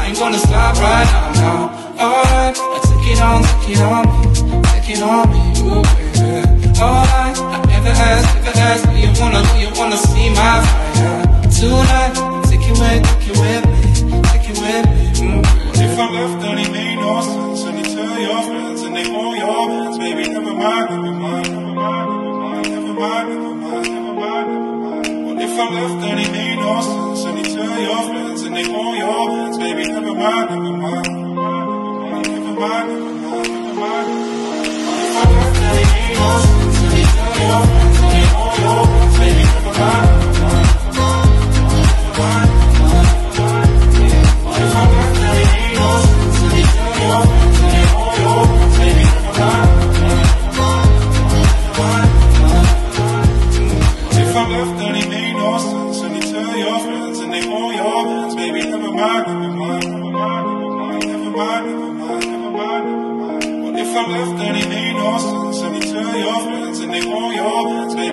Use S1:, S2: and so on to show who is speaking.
S1: I ain't gonna stop right now. Alright, take it on me, take it on me, ooh baby. Alright, I never asked, do you wanna see my fire tonight? Take it with me, take it with me.
S2: What if I left, then it made no sense? And you tell your friends, and they hold your hands, baby. Never mind, never mind, never mind, never mind, never mind, never mind, never mind. What if I left, then it made no sense? And you tell your friends, and they hold your hands, baby. Never mind, never mind, never mind, never mind, never mind. What if I left, then it made no sense? And you tell your friends, and they hold your hands, baby. Never mind, never mind, never mind, never mind. What if I left, then it made no sense? And you tell your friends, and they hold your hands, baby. Never mind, never mind, what if I left, then it made no sense? And you tell your friends, and they hold your hands, baby. Never mind, never mind, never mind, never mind, never mind, never mind, never mind. What if I left, then it made no sense? And you tell your friends, and they hold your hands, baby.